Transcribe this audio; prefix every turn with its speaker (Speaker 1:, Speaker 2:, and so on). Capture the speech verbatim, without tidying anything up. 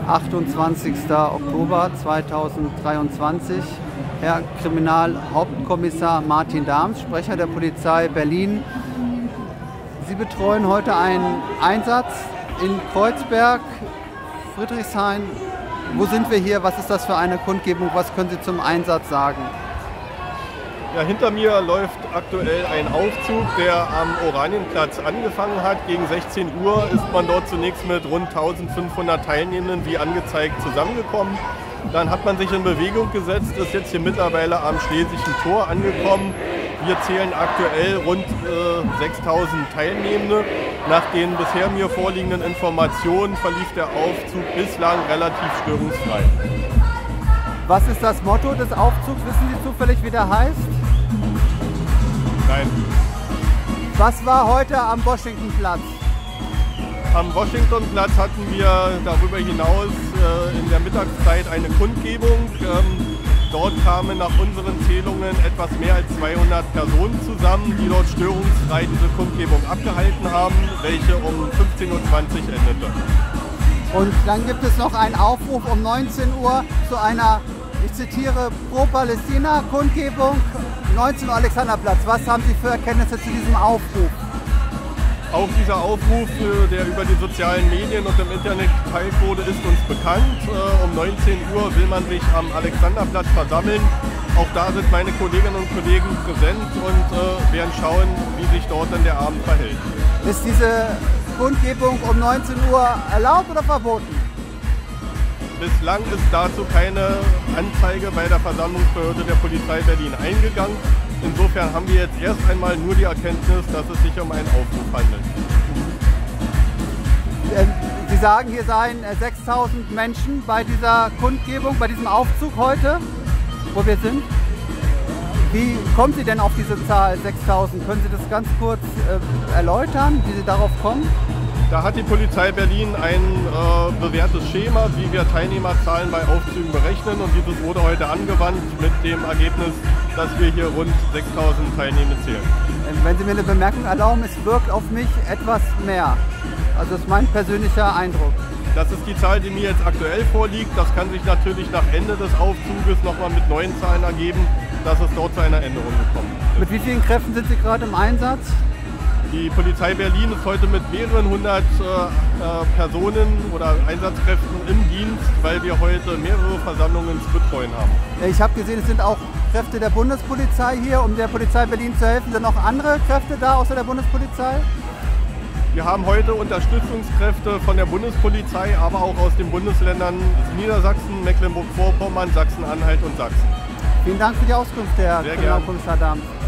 Speaker 1: achtundzwanzigster Oktober zweitausenddreiundzwanzig. Herr Kriminalhauptkommissar Martin Dahms, Sprecher der Polizei Berlin. Sie betreuen heute einen Einsatz in Kreuzberg, Friedrichshain. Wo sind wir hier? Was ist das für eine Kundgebung? Was können Sie zum Einsatz sagen?
Speaker 2: Ja, hinter mir läuft aktuell ein Aufzug, der am Oranienplatz angefangen hat. Gegen sechzehn Uhr ist man dort zunächst mit rund eintausendfünfhundert Teilnehmenden, wie angezeigt, zusammengekommen. Dann hat man sich in Bewegung gesetzt, ist jetzt hier mittlerweile am Schlesischen Tor angekommen. Wir zählen aktuell rund äh, sechstausend Teilnehmende. Nach den bisher mir vorliegenden Informationen verlief der Aufzug bislang relativ störungsfrei.
Speaker 1: Was ist das Motto des Aufzugs? Wissen Sie zufällig, wie der heißt?
Speaker 2: Nein.
Speaker 1: Was war heute am Washingtonplatz?
Speaker 2: Am Washingtonplatz hatten wir darüber hinaus äh, in der Mittagszeit eine Kundgebung. Ähm, dort kamen nach unseren Zählungen etwas mehr als zweihundert Personen zusammen, die dort störungsfrei diese Kundgebung abgehalten haben, welche um fünfzehn Uhr zwanzig endete.
Speaker 1: Und dann gibt es noch einen Aufruf um neunzehn Uhr zu einer, ich zitiere, Pro-Palästina-Kundgebung, neunzehn Uhr Alexanderplatz. Was haben Sie für Erkenntnisse zu diesem Aufruf?
Speaker 2: Auch dieser Aufruf, der über die sozialen Medien und im Internet geteilt wurde, ist uns bekannt. Um neunzehn Uhr will man sich am Alexanderplatz versammeln. Auch da sind meine Kolleginnen und Kollegen präsent und werden schauen, wie sich dort dann der Abend verhält.
Speaker 1: Ist diese Kundgebung um neunzehn Uhr erlaubt oder verboten?
Speaker 2: Bislang ist dazu keine Anzeige bei der Versammlungsbehörde der Polizei Berlin eingegangen. Insofern haben wir jetzt erst einmal nur die Erkenntnis, dass es sich um einen Aufruf handelt.
Speaker 1: Sie sagen, hier seien sechstausend Menschen bei dieser Kundgebung, bei diesem Aufzug heute, wo wir sind. Wie kommen Sie denn auf diese Zahl sechstausend? Können Sie das ganz kurz äh, erläutern, wie Sie darauf kommen?
Speaker 2: Da hat die Polizei Berlin ein äh, bewährtes Schema, wie wir Teilnehmerzahlen bei Aufzügen berechnen, und dieses wurde heute angewandt mit dem Ergebnis, dass wir hier rund sechstausend Teilnehmer zählen.
Speaker 1: Wenn Sie mir eine Bemerkung erlauben, es wirkt auf mich etwas mehr. Also das ist mein persönlicher Eindruck.
Speaker 2: Das ist die Zahl, die mir jetzt aktuell vorliegt. Das kann sich natürlich nach Ende des Aufzuges nochmal mit neuen Zahlen ergeben, dass es dort zu einer Änderung gekommen ist.
Speaker 1: Mit wie vielen Kräften sind Sie gerade im Einsatz?
Speaker 2: Die Polizei Berlin ist heute mit mehreren hundert äh, Personen oder Einsatzkräften im Dienst, weil wir heute mehrere Versammlungen zu betreuen haben.
Speaker 1: Ich habe gesehen, es sind auch Kräfte der Bundespolizei hier, um der Polizei Berlin zu helfen. Sind noch andere Kräfte da außer der Bundespolizei?
Speaker 2: Wir haben heute Unterstützungskräfte von der Bundespolizei, aber auch aus den Bundesländern Niedersachsen, Mecklenburg-Vorpommern, Sachsen-Anhalt und Sachsen.
Speaker 1: Vielen Dank für die Auskunft, Herr Kriminalkommissar Dahms.